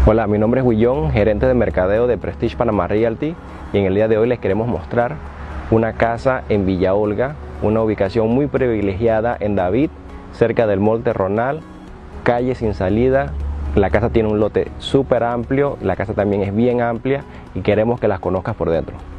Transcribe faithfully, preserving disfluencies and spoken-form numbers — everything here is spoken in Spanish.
Hola, mi nombre es Willón, gerente de mercadeo de Prestige Panama Realty, y en el día de hoy les queremos mostrar una casa en Villa Olga, una ubicación muy privilegiada en David, cerca del Mall Terronal, calle sin salida. La casa tiene un lote súper amplio, la casa también es bien amplia y queremos que las conozcas por dentro.